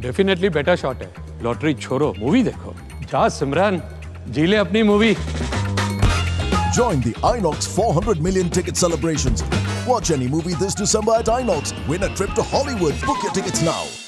Definitely better shot है। Lottery छोड़ो, movie देखो। जा सिमरन, जी ले अपनी movie. Join the INOX 400 million ticket celebrations. Watch any movie this December at INOX. Win a trip to Hollywood. Book your tickets now.